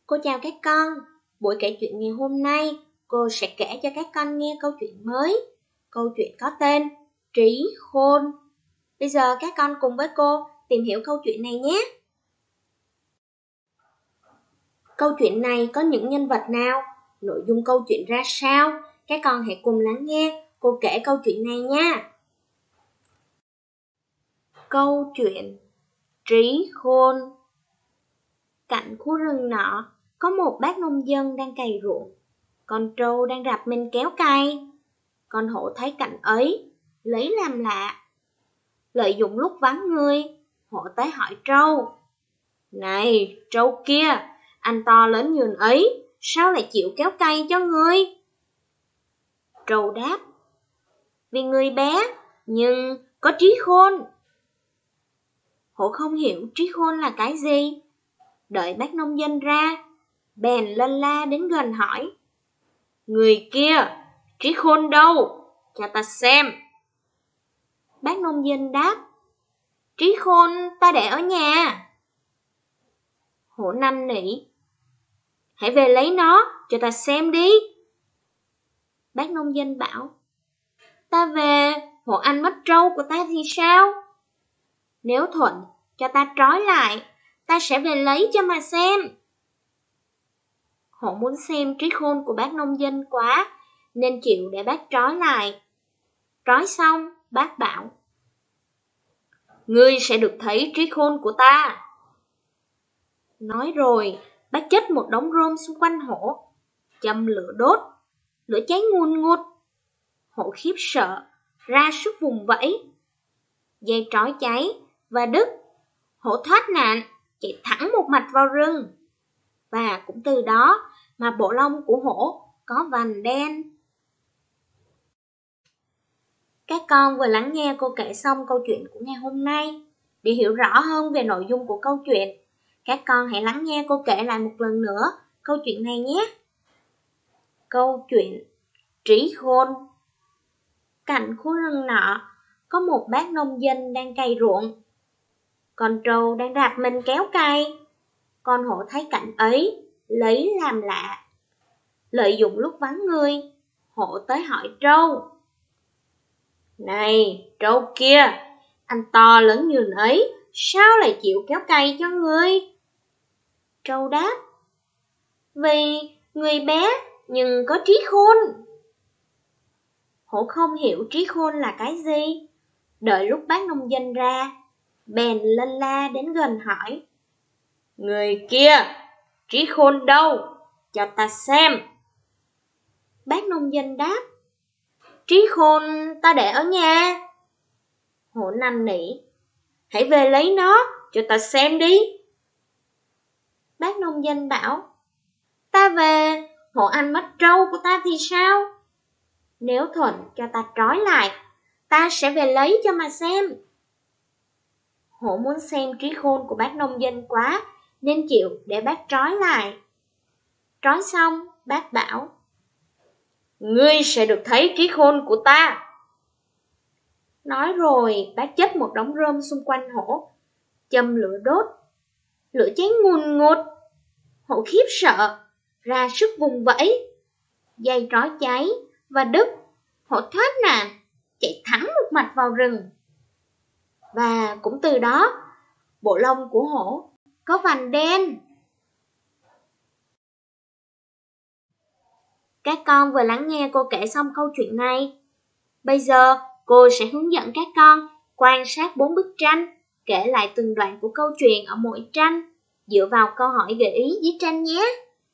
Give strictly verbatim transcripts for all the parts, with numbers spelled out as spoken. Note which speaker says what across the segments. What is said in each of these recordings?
Speaker 1: Cô chào các con, buổi kể chuyện ngày hôm nay, cô sẽ kể cho các con nghe câu chuyện mới. Câu chuyện có tên Trí Khôn. Bây giờ các con cùng với cô tìm hiểu câu chuyện này nhé. Câu chuyện này có những nhân vật nào? Nội dung câu chuyện ra sao? Các con hãy cùng lắng nghe cô kể câu chuyện này nha. Câu chuyện Trí Khôn. Cạnh khu rừng nọ, có một bác nông dân đang cày ruộng. Con trâu đang rạp mình kéo cày. Con hổ thấy cảnh ấy, lấy làm lạ. Lợi dụng lúc vắng người, hổ tới hỏi trâu: "Này, trâu kia, anh to lớn nhường ấy, sao lại chịu kéo cày cho ngươi?" Trâu đáp: "Vì người bé, nhưng có trí khôn." Hổ không hiểu trí khôn là cái gì. Đợi bác nông dân ra, bèn lân la đến gần hỏi: "Người kia, trí khôn đâu? Cho ta xem." Bác nông dân đáp: "Trí khôn ta để ở nhà." Hổ năn nỉ: "Hãy về lấy nó cho ta xem đi." Bác nông dân bảo: "Ta về, hổ ăn mất trâu của ta thì sao? Nếu thuận cho ta trói lại, ta sẽ về lấy cho mà xem." Hổ muốn xem trí khôn của bác nông dân quá, nên chịu để bác trói lại. Trói xong, bác bảo: "Ngươi sẽ được thấy trí khôn của ta." Nói rồi, bác chất một đống rơm xung quanh hổ, châm lửa đốt, lửa cháy ngùn ngụt. Hổ khiếp sợ, ra sức vùng vẫy. Dây trói cháy và đứt, hổ thoát nạn, chạy thẳng một mạch vào rừng. Và cũng từ đó mà bộ lông của hổ có vành đen. Các con vừa lắng nghe cô kể xong câu chuyện của ngày hôm nay. Để hiểu rõ hơn về nội dung của câu chuyện, các con hãy lắng nghe cô kể lại một lần nữa câu chuyện này nhé. Câu chuyện Trí Khôn. Cạnh khu rừng nọ, có một bác nông dân đang cày ruộng. Con trâu đang rạp mình kéo cày. Con hổ thấy cảnh ấy, lấy làm lạ. Lợi dụng lúc vắng người, hổ tới hỏi trâu: "Này, trâu kia, anh to lớn nhường ấy, sao lại chịu kéo cày cho ngươi?" Trâu đáp: "Vì người bé, nhưng có trí khôn." Hổ không hiểu trí khôn là cái gì. Đợi lúc bác nông dân ra, bèn lân la đến gần hỏi: "Người kia, trí khôn đâu? Cho ta xem." Bác nông dân đáp: "Trí khôn ta để ở nhà." Hổ năn nỉ: "Hãy về lấy nó cho ta xem đi." Bác nông dân bảo: "Ta về, hổ ăn mất trâu của ta thì sao? Nếu thuận cho ta trói lại, ta sẽ về lấy cho mà xem." Hổ muốn xem trí khôn của bác nông dân quá, nên chịu để bác trói lại. Trói xong, bác bảo: "Ngươi sẽ được thấy trí khôn của ta." Nói rồi, bác chất một đống rơm xung quanh hổ, châm lửa đốt, lửa cháy ngùn ngụt. Hổ khiếp sợ, ra sức vùng vẫy. Dây trói cháy và đứt, hổ thoát nạn, chạy thẳng một mạch vào rừng. Và cũng từ đó, bộ lông của hổ có vành đen. Các con vừa lắng nghe cô kể xong câu chuyện này. Bây giờ, cô sẽ hướng dẫn các con quan sát bốn bức tranh, kể lại từng đoạn của câu chuyện ở mỗi tranh, dựa vào câu hỏi gợi ý dưới tranh nhé.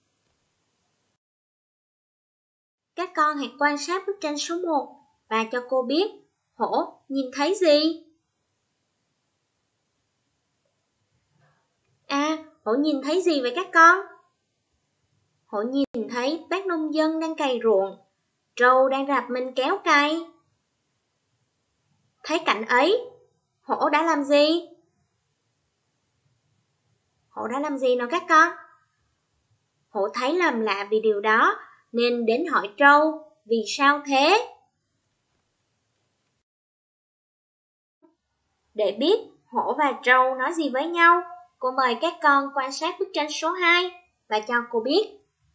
Speaker 1: Các con hãy quan sát bức tranh số một và cho cô biết hổ nhìn thấy gì. À, hổ nhìn thấy gì vậy các con? Hổ nhìn thấy bác nông dân đang cày ruộng, trâu đang rạp mình kéo cày. Thấy cảnh ấy, hổ đã làm gì? Hổ đã làm gì nào các con? Hổ thấy làm lạ vì điều đó, nên đến hỏi trâu: "Vì sao thế?" Để biết hổ và trâu nói gì với nhau, cô mời các con quan sát bức tranh số hai. và cho cô biết.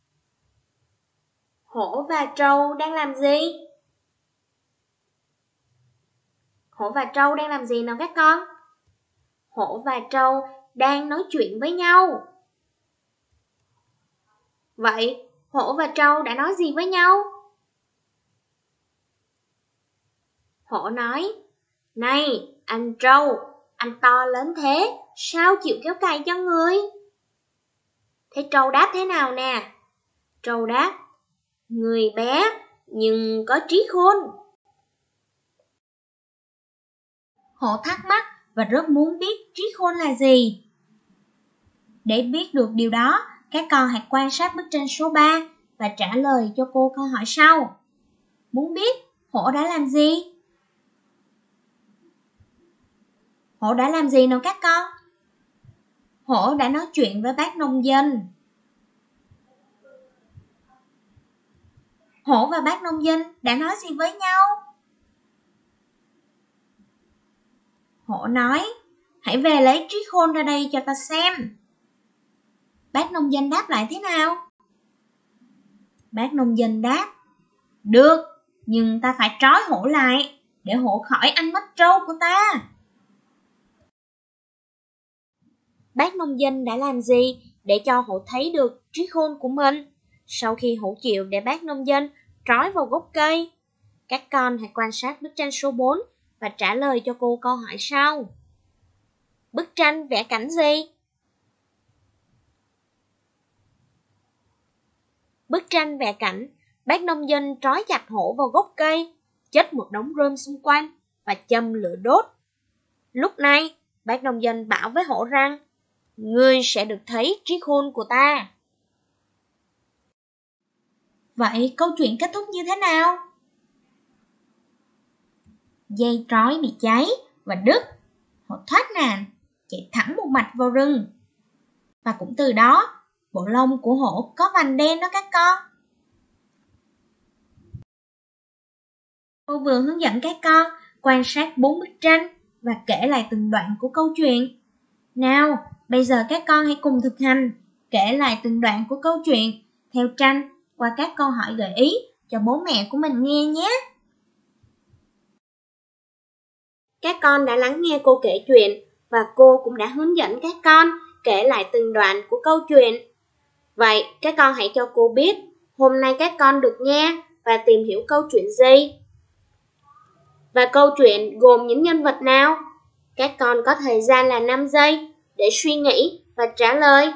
Speaker 1: Hổ và trâu đang làm gì? Hổ và trâu đang làm gì nào các con? Hổ và trâu đang nói chuyện với nhau. Vậy, hổ và trâu đã nói gì với nhau? Hổ nói, này, anh trâu, anh to lớn thế, sao chịu kéo cày cho người? Thế trâu đáp thế nào nè? Trâu đáp, người bé nhưng có trí khôn. Hổ thắc mắc và rất muốn biết trí khôn là gì. Để biết được điều đó, các con hãy quan sát bức tranh số ba và trả lời cho cô câu hỏi sau. Muốn biết hổ đã làm gì? Hổ đã làm gì nào các con? Hổ đã nói chuyện với bác nông dân. Hổ và bác nông dân đã nói gì với nhau? Hổ nói, hãy về lấy trí khôn ra đây cho ta xem. Bác nông dân đáp lại thế nào? Bác nông dân đáp, được, nhưng ta phải trói hổ lại, để hổ khỏi ăn mất trâu của ta. Bác nông dân đã làm gì để cho hổ thấy được trí khôn của mình? Sau khi hổ chịu để bác nông dân trói vào gốc cây, các con hãy quan sát bức tranh số bốn và trả lời cho cô câu hỏi sau. Bức tranh vẽ cảnh gì? Bức tranh vẽ cảnh bác nông dân trói chặt hổ vào gốc cây, chất một đống rơm xung quanh và châm lửa đốt. Lúc này, bác nông dân bảo với hổ rằng, ngươi sẽ được thấy trí khôn của ta. Vậy câu chuyện kết thúc như thế nào? Dây trói bị cháy và đứt, hổ thoát nạn, chạy thẳng một mạch vào rừng. Và cũng từ đó, bộ lông của hổ có vành đen đó các con. Cô vừa hướng dẫn các con quan sát bốn bức tranh và kể lại từng đoạn của câu chuyện. Nào, bây giờ các con hãy cùng thực hành, kể lại từng đoạn của câu chuyện theo tranh qua các câu hỏi gợi ý cho bố mẹ của mình nghe nhé. Các con đã lắng nghe cô kể chuyện và cô cũng đã hướng dẫn các con kể lại từng đoạn của câu chuyện. Vậy các con hãy cho cô biết hôm nay các con được nghe và tìm hiểu câu chuyện gì? Và câu chuyện gồm những nhân vật nào? Các con có thời gian là năm giây để suy nghĩ và trả lời.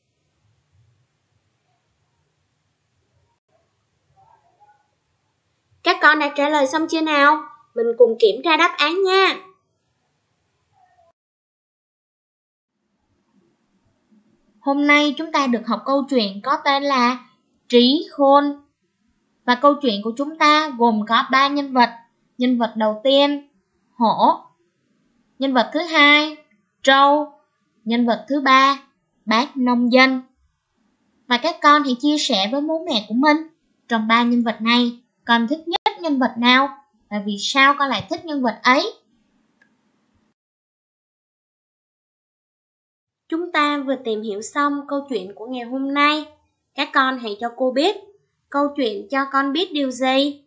Speaker 1: Các con đã trả lời xong chưa nào? Mình cùng kiểm tra đáp án nha. Hôm nay chúng ta được học câu chuyện có tên là Trí Khôn. Và câu chuyện của chúng ta gồm có ba nhân vật. Nhân vật đầu tiên, hổ. Nhân vật thứ hai, trâu. Nhân vật thứ ba, bác nông dân. Và các con hãy chia sẻ với bố mẹ của mình. Trong ba nhân vật này, con thích nhất nhân vật nào? Và vì sao con lại thích nhân vật ấy? Chúng ta vừa tìm hiểu xong câu chuyện của ngày hôm nay. Các con hãy cho cô biết, câu chuyện cho con biết điều gì?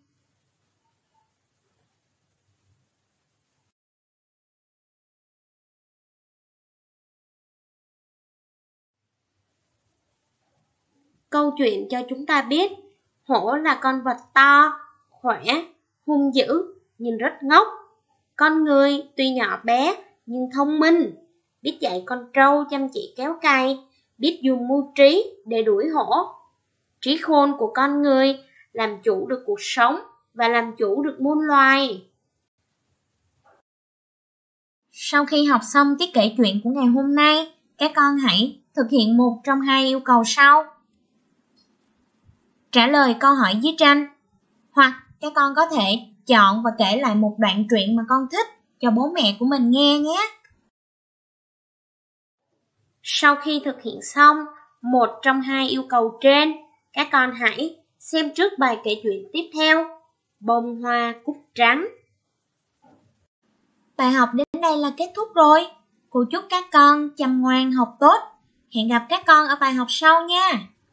Speaker 1: Câu chuyện cho chúng ta biết, hổ là con vật to, khỏe, hung dữ, nhưng rất ngốc. Con người tuy nhỏ bé, nhưng thông minh, biết dạy con trâu chăm chỉ kéo cày, biết dùng mưu trí để đuổi hổ. Trí khôn của con người làm chủ được cuộc sống và làm chủ được muôn loài. Sau khi học xong tiết kể chuyện của ngày hôm nay, các con hãy thực hiện một trong hai yêu cầu sau. Trả lời câu hỏi dưới tranh, hoặc các con có thể chọn và kể lại một đoạn truyện mà con thích cho bố mẹ của mình nghe nhé. Sau khi thực hiện xong một trong hai yêu cầu trên, các con hãy xem trước bài kể chuyện tiếp theo, Bông hoa cúc trắng. Bài học đến đây là kết thúc rồi. Cô chúc các con chăm ngoan học tốt
Speaker 2: Hẹn gặp các con ở bài học sau nha.